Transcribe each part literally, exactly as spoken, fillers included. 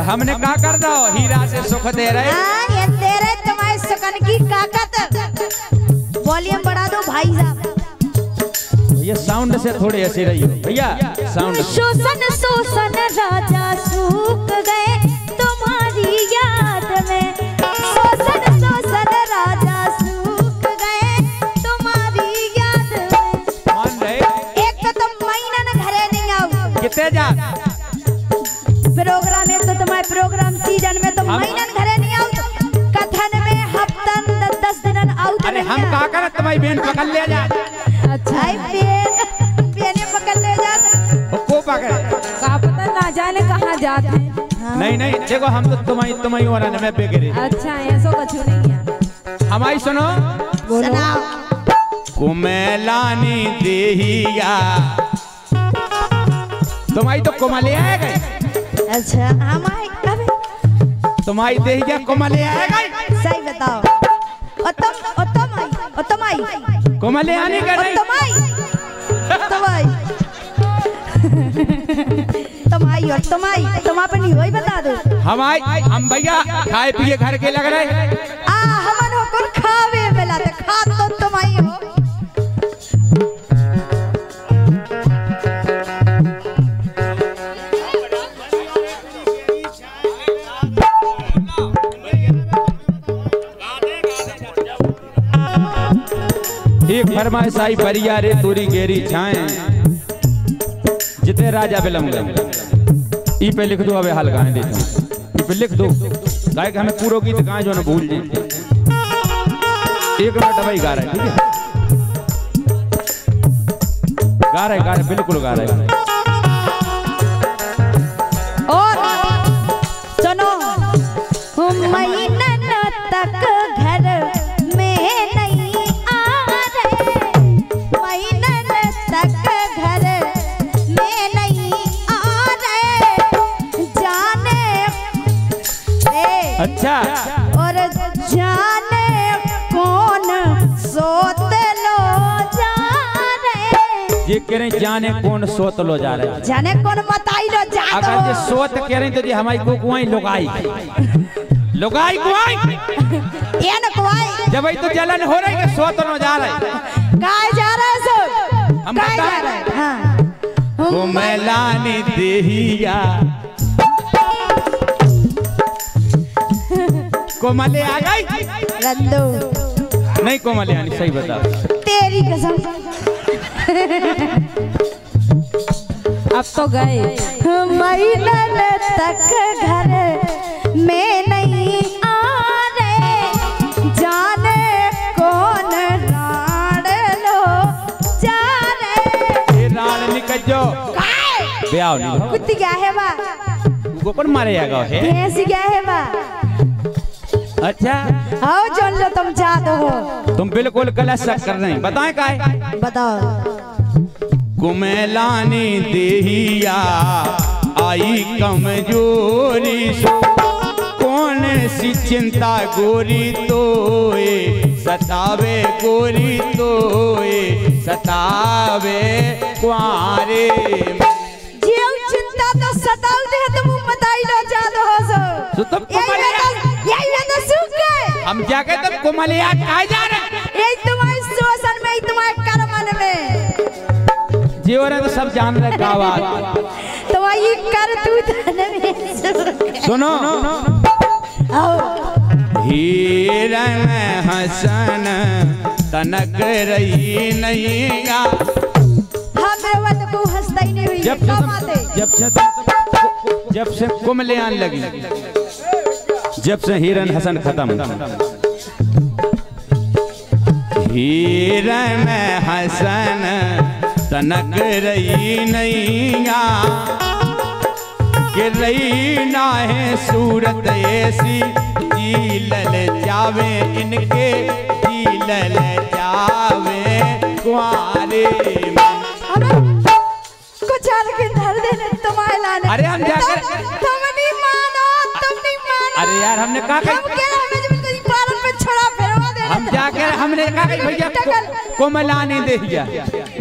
हमने का कर दो हीरा से सुख दे रहे हाँ ये दे रहे तुम्हारे सुकन की काकत। वॉल्यूम बढ़ा दो भाई साहब। ये साउंड से थोड़ी ऐसी रही हो भैया साउंड। शोषण शोषण राजा सूख गए तुम्हारी याद में। शोषण शोषण राजा सूख गए तुम्हारी याद में। मान रहे एक तो तुम महीना न घरे नहीं आओ कितने जा प्रोग्राम है तो तुम्हारे प्रोग्राम सीजन में तुम महीना न घरे नहीं आओ। कथन में हफ्तन दस दस दिन आओ। अरे हम का कर तुम्हारी बहन पकड़ ले जा। अच्छा बहन बहने पकड़ ले जा को पकड़े का पता ना जाने कहाँ जाते हैं। हाँ। नहीं नहीं देखो हम तो तुम्हारी तुम्हारी हो रहा मैं पे गिरे। अच्छा ऐसो कछु नहीं है। हमारी सुनो सुनाओ। कुमेलानी देहिया तुम्हारी तो कुमले आ गई। अच्छा हमारी अबे तुम्हारी देहिया कुमले आ गई। सही बताओ। और तुम और तुम आई और तुम आई कुमले आने का नहीं। तुम आई तुम आई तुम आई और तुम आई तुम अपनी वही बता दो। हम आई हम भैया खाए पिए घर के लग रहे आ हमन हो कुल खावे मिला ते खा तो तुम आई हो। एक फरमाइश आई बरिया रे तोरी गेरी छाए जिते राजा बिलम गए। ई पे लिख दो। अबे हाल गाने देता हूँ ई पे लिख दो। गाय के हमें पूरा गीत गाए जो ना भूल जाए। एक मिनट भाई गा रहे ठीक है गा रहे गा रहे बिल्कुल गा रहे। और सुनो महीना तक घर में नहीं आ रहे। महीना तक घर में नहीं आ रहे। जाने ए, अच्छा और जाने कौन सोते लो जा रहे। ये कह रहे जाने कौन सोत लो जा रहे। जाने कौन बताई लो जा दो। अगर ये सोत कह रहे तो जी हमारी को कुआई लुगाई लुगाई कुआई ये न कुआई जब तो जलन हो रही है सोत लो जा रहे। काय जा रहे सब हम काय बता जा रहे। हाँ कुमेलानी देहिया कोमले आ गई। रंदू नहीं कोमले आनी सही बता। तेरी कसम अब तो गए। महीना तक घर में नहीं आ रहे। जाने कौन राड लो जा रहे। ये रान निकल जो ब्याह नहीं कुत्ती क्या है बा वो कौन मारेगा है। भैंसी क्या है बा। अच्छा आओ जान लो तुम चाहते हो। तुम बिल्कुल गलत शक कर रहे हैं। बताएं का है बताओ। कुमेलानी देहिया आई कमजोरी सो कौन सी चिंता गोरी तोए सतावे गोरी तोए सतावे कुआरे। जीव चिंता तो सताऊ दे तुम बताई लो जादो हो सो। तो तुम कुमलिया यही में तो सूख गए। हम जाके तुम कुमलिया कहाँ जा रहे। यही तुम्हारे शोषण में तुम्हारे कर्मन में जीवन तो सब जान रहे का बात। तुम्हारी कर तू सुनो आओ। हिरन हसन तनक रही नहीं गा। हम रोवत को हंसता ही नहीं हुई। जब से जब से जब से कुमले आने लगी जब से हिरन हसन खत्म। हिरन हसन तनक रही नहीं कि रही ना है सूरत ऐसी जी लल जावे इनके जी लल जावे कुआरे में। कुछ के धर देने तुम्हारे लाने। अरे हम जाकर तुम नहीं मानो तुम नहीं मानो। अरे यार हमने कहा हम क्या हमें जब तेरी पालन पे छोड़ा फिरवा दे। हम जाकर हमने कहा कि भैया कोमलानी दे दिया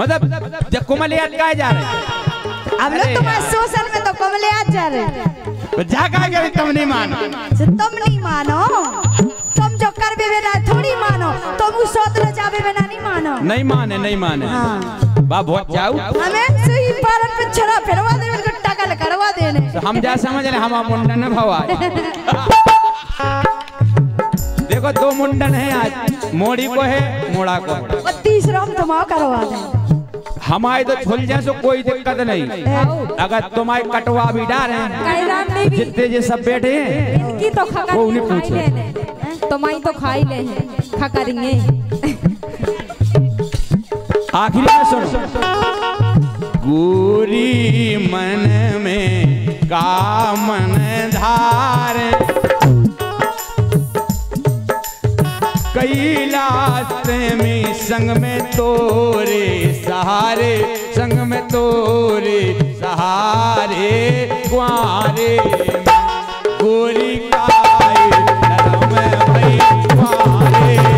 मतलब जब कोमलिया अटकाए जा रहे हैं। अब लोग तुम्हारे सोशल में तो कोमलिया जा रहे हैं। जा कहा के तुम नहीं मानो से तुम नहीं मानो तुम जो कर भी बिना थोड़ी मानो तुम उस सोतरे जावे बिना नहीं मानो नहीं माने नहीं माने हाँ बा बहुत जाऊ हमें सही पारन पे छड़ा फिरवा दे बिल्कुल टकल करवा देने तो हम जा समझ रहे हम मुंडन भवा देखो दो मुंडन है आज मोड़ी को है मोड़ा को और तीसरा हम तुम्हारा करवा दें हमारे तो छुल जाए तो कोई दिक्कत नहीं अगर तुम्हारे कटवा भी डाले जितने जे सब बैठे हैं की तो खा वो उन्हें पूछो तो माई तो खाई ले हैं खा करेंगे आखिरी में सुनो गोरी मन में कामन धार कैलाश में संग में तोरे सहारे संग में तोरे सहारे कुआरे गोरी काए नरम भई कुआरे